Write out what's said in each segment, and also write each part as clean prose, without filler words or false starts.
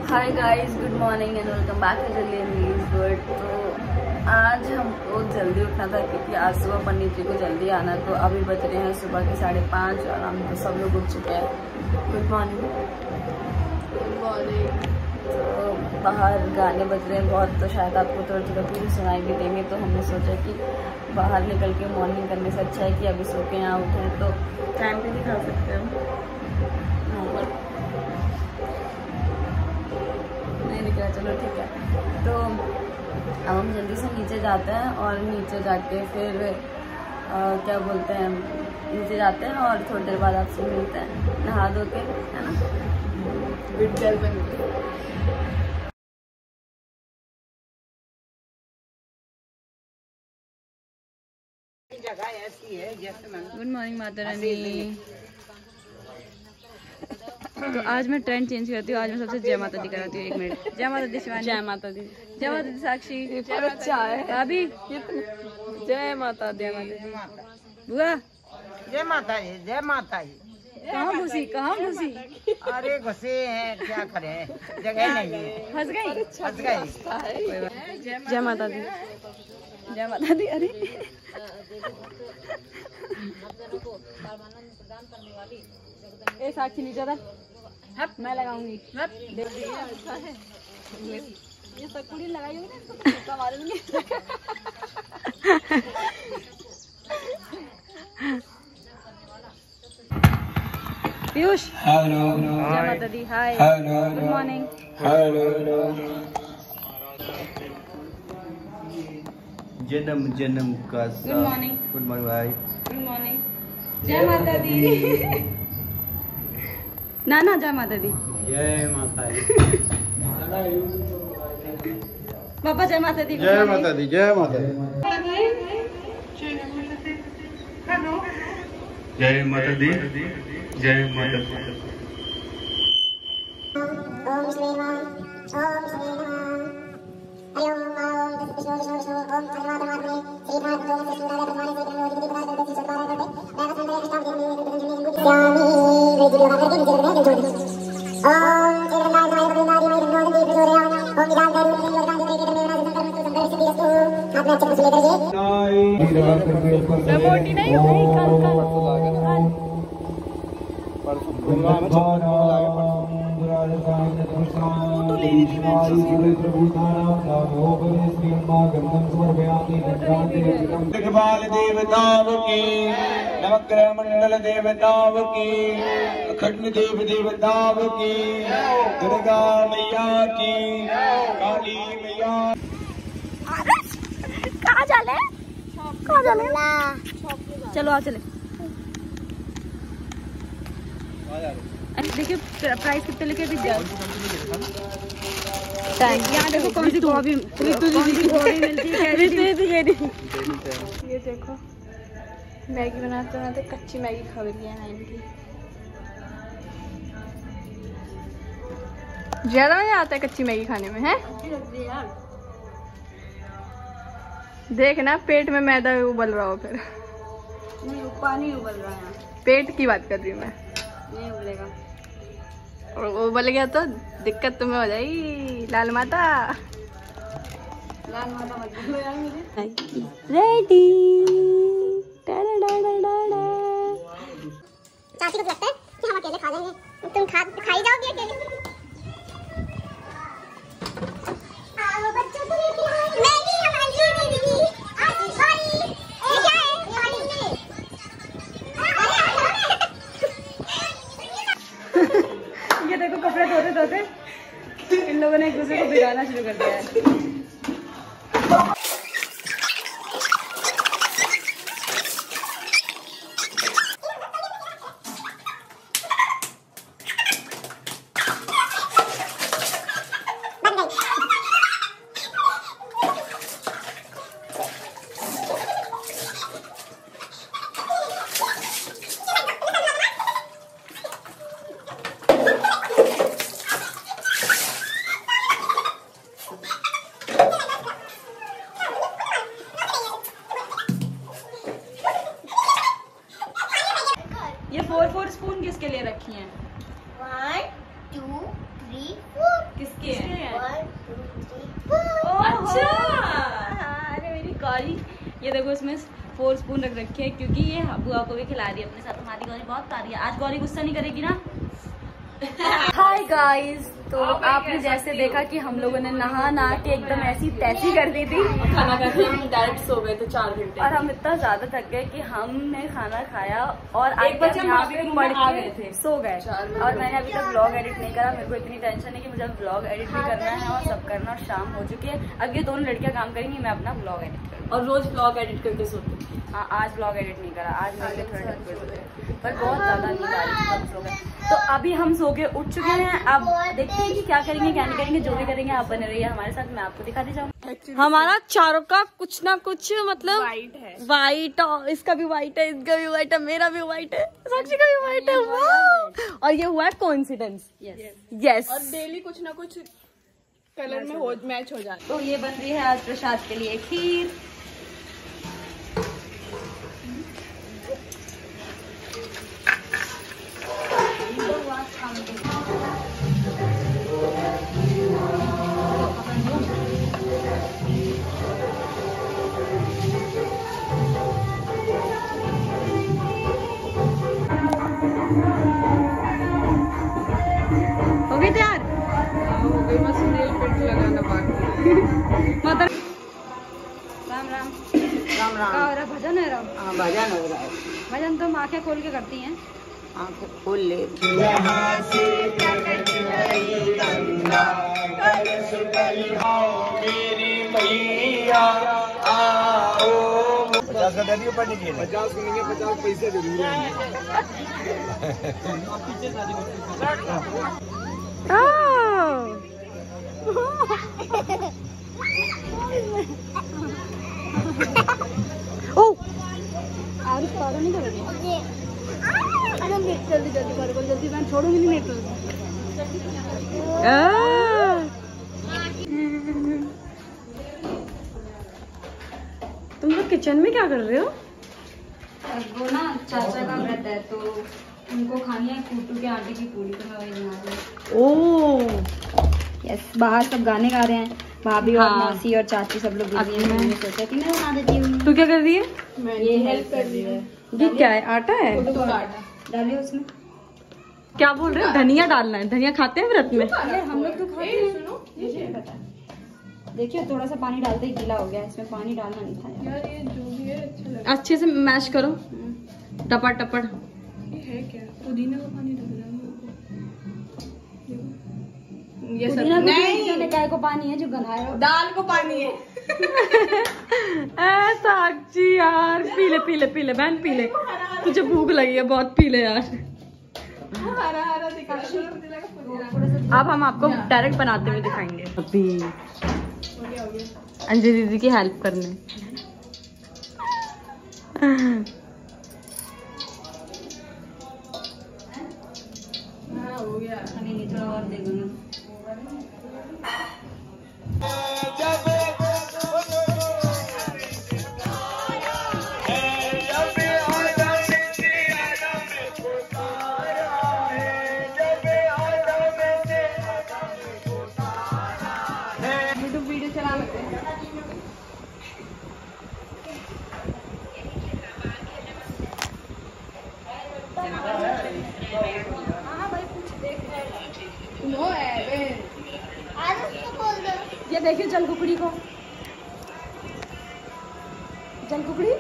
Hi guys, good morning and welcome back to Jaldi world. तो आज हमको जल्दी उठना था क्योंकि आज सुबह पंडित जी को जल्दी आना। तो अभी बज रहे हैं सुबह के 5:30 और हम तो सब लोग उठ चुके हैं। Good morning. Good morning. तो बाहर गाने बज रहे हैं बहुत, तो शायद आपको थोड़ा थोड़ा पूरी सुनाई भी देंगे। तो हमने सोचा कि बाहर निकल के मॉर्निंग करने से अच्छा है कि अभी सो के यहाँ उठें। तो टाइम पे दिखा सकते हो चलो ठीक है। तो अब हम जल्दी से नीचे जाते हैं और नीचे जाके फिर क्या बोलते हैं, नीचे जाते हैं और थोड़ी देर बाद आपसे मिलते हैं नहा धो के, है ना। जगह ऐसी है जैसे। Good morning Mata Rani. तो आज मैं ट्रेंड चेंज करती हूँ। आज मैं सबसे जय माता दी कराती हूँ। 1 मिनट। जय माता दी शिवानी। जय माता दी। जय माता दी साक्षी। अच्छा है अभी। जय माता दी। बुआ जय माता जी, जय माता जी। कहाँ घुसी, कहाँ घुसी? अरे घुसे हैं, क्या करें, जगह नहीं है। हंस गई, हंस गई। जय माता दी। जय माता दी। अरे ए साक्षी नीचे था। मैं लगाऊंगी। अच्छा है ये सकुड़ी लगाई होगी ना, इसको मालूम नहीं। पीयूष। हेलो। जय माता दी। हाय। Good morning. जन्म जन्म का गुड मॉर्निंग। गुड मॉर्निंग भाई। Good morning. जय माता दी। नाना जय माता दी। जय माता दी। पापा जय माता दी। जय माता दी। जय माता दी। जय माता दी। जय माता दी। ओम श्री राम, ओम श्री राम, हरि ओम ओम विष्णु विष्णु विष्णु ओम परमात्मा श्री भाग जो से सुंदर भगवान से जो विधि विधान करते से चलता रहता है। मैं बस मेरे इष्ट देव देव स्वामी विधि लगा करके नीचे रखने के जोड़ ओम जगन्नाथ नारायण बलिनारी मैं धन्यवाद देव जोड़े ओम विधान करो देव योगदान दे के मेरा संकल्प में संकल्प से दिलस्तु हाथ में चक्र से लेकर ये मोटी नहीं हुई दिग्बाल देवताव की, नवग्रह मंडल देवताव की, अखंड देव देवताव की, दुर्गा मैया की, काली मैया। कहाँ जाले? कहाँ जाले? चलो आ चले। देखिए प्राइस कितने लेके भी जाओ। यहाँ देखो कौन सी गोभी मिलती है। ये देखो मैगी बनाते बनाते कच्ची मैगी खा रही है 9 की। ज्यादा मजा आता है कच्ची मैगी खाने में, है? देखना पेट में मैदा उबल रहा हो फिर। नहीं पानी उबल रहा है। पेट की बात कर रही हूँ मैं। नहीं उबलेगा और उबल गया तो दिक्कत तुम्हें हो जाएगी। लाल माता रेडी। चाची को लगता है कि हम अकेले खा लेंगे, तुम खाई जाओगे अकेले। आओ बच्चों को लेके आओ मैगी हमारी दे दीजिए। सॉरी ये क्या है पानी में। ये देखो कपड़े धोते धोते इन लोगों ने एक दूसरे को भिगाना शुरू कर दिया है। ये 4 स्पून किसके लिए रखी हैं? 1 2 3 4 किसके? ये देखो इसमें 4 स्पून रख रखे हैं क्योंकि ये बुआ को भी खिला रही है अपने साथ। हमारी गौरी बहुत प्यारी है। आज गौरी गुस्सा नहीं करेगी ना। हाय गाइस, तो आपने जैसे देखा कि हम लोगों ने नहा के एकदम ऐसी तैसी कर दी थी। खाना खाते हम डायरेक्ट सो गए थे 4 घंटे और हम इतना ज्यादा थक गए कि हमने खाना खाया और 1 बजे यहाँ पे पढ़ के सो गए। और मैंने अभी तक व्लॉग एडिट नहीं करा। मेरे को इतनी टेंशन है कि मुझे व्लॉग एडिट भी करना है और सब करना। और शाम हो चुकी है। अब ये दोनों लड़कियां काम करेंगी, मैं अपना व्लॉग एडिट करूँगी। और रोज व्लॉग एडिट करके सोती हूँ। हाँ, आज व्लॉग एडिट नहीं करा। आज मेरे थोड़ा पर बहुत ज्यादा नींद आ रही है। तो अभी हम सो के उठ चुके हैं। अब देखते हैं कि क्या करेंगे क्या नहीं करेंगे। जो भी करेंगे आप बने रहिए हमारे साथ, मैं आपको दिखाती जाऊँ। हमारा चारों का कुछ ना कुछ मतलब वाइट है। वाइट, और इसका भी वाइट है, इसका भी वाइट है, मेरा भी वाइट है, साक्षी का भी वाइट है। और ये हुआ है कोइंसिडेंस। यस, और डेली कुछ ना कुछ कलर में मैच हो जाता है। तो ये बन रही है आज प्रसाद के लिए खीर। हो गई तैयार? हो गई, बस नेल पेंट लगाना बाकी। माता राम राम राम राम। का हो रहा भजन है? राम हाँ, भजन हो रहा है। भजन तो हम आंखें खोल के करती हैं। आंखें खोल ले। मेरी मैया आओ। 50 का दे दियो पढ़ने के लिए। 50 को नहीं, 50 पैसे जरूर है। नहीं करोगे? जल्दी जल्दी करो, जल्दी। मैं छोड़ूंगी नहीं तो। तुम लोग किचन में क्या कर रहे हो? वो ना चाचा का व्रत है तो उनको खानी है कूटू के आटे की पूरी, तो मैं वही बना रही हूँ। ओह यस, बाहर सब गाने गा रहे हैं, भाभी और मौसी और चाची सब लोग। अभी मैं सोचा कि मैं बना देती हूँ। तू क्या कर रही है? मैं ये हेल्प कर रही है। ये क्या है? आटा है? डालिए उसमें। क्या बोल रहे हो? धनिया डालना है? धनिया खाते हैं व्रत में? हम लोग तो खाते हैं। मुझे पता है। देखिए थोड़ा सा पानी डालते ही गीला हो गया। इसमें पानी डालना नहीं था यार। ये जो भी है अच्छा लगा। अच्छे से मैश करो, टपड़ टपड़। ये है क्या? पुदीना का पानी डाल रहा हूँ। ये सब नहीं, गाय को पानी है जो गंधाया, दाल को पानी है। साक्षी यार, पीले पीले पीले बहन पीले। तुझे भूख लगी है बहुत, पीले यार। हरा हरा दिखा। अब हम आपको डायरेक्ट बनाते हुए दिखाएंगे। अभी अंजलि दीदी की हेल्प करने। हो गया। थोड़ा और दे दूंगा। वीडियो चला लेते हैं। ये देखिए जलकुकड़ी को, जलकुकड़ी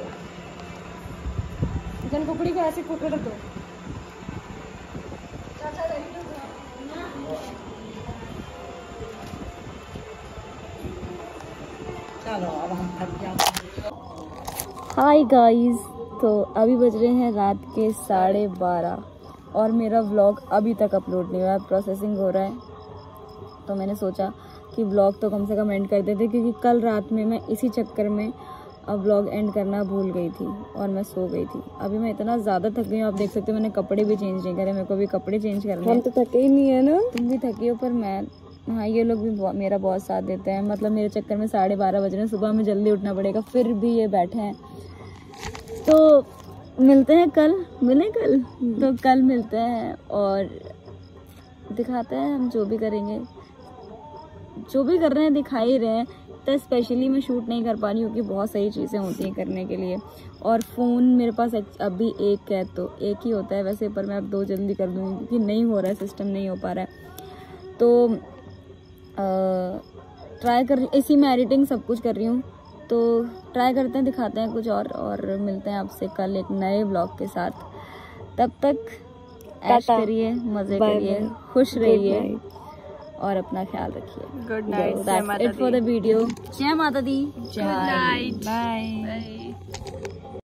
जलकुकड़ी को ऐसे पकड़ दो। हाय गाइस, तो अभी बज रहे हैं रात के 12:30 और मेरा व्लॉग अभी तक अपलोड नहीं हुआ है, प्रोसेसिंग हो रहा है। तो मैंने सोचा कि व्लॉग तो कम से कम एंड कर देते, क्योंकि कल रात में मैं इसी चक्कर में अब व्लॉग एंड करना भूल गई थी और मैं सो गई थी। अभी मैं इतना ज़्यादा थक गई हूँ, आप देख सकते हो मैंने कपड़े भी चेंज नहीं करे। मेरे को भी कपड़े चेंज करने हैं। हम तो थके ही नहीं है ना, तुम भी थकी हो। पर मैं, हाँ, ये लोग भी मेरा बहुत साथ देते हैं। मतलब मेरे चक्कर में 12:30 बज रहे हैं, सुबह में जल्दी उठना पड़ेगा, फिर भी ये बैठे हैं। तो मिलते हैं कल, तो कल मिलते हैं और दिखाते हैं हम जो भी करेंगे, जो भी कर रहे हैं दिखा ही रहे हैं तो स्पेशली मैं शूट नहीं कर पा रही हूँ क्योंकि बहुत सारी चीज़ें होती हैं करने के लिए, और फ़ोन मेरे पास अभी एक है तो एक ही होता है वैसे, पर मैं अब 2 जल्दी कर दूँगी क्योंकि नहीं हो रहा है, सिस्टम नहीं हो पा रहा है। तो ट्राई कर, इसी में एडिटिंग सब कुछ कर रही हूँ, तो ट्राई करते हैं, दिखाते हैं कुछ और मिलते हैं आपसे कल एक नए ब्लॉग के साथ। तब तक ऐश करिए, मज़े करिए, खुश रहिए और अपना ख्याल रखिए। Good night. That's it for the video. जय माता दी। Good night. Bye. Bye.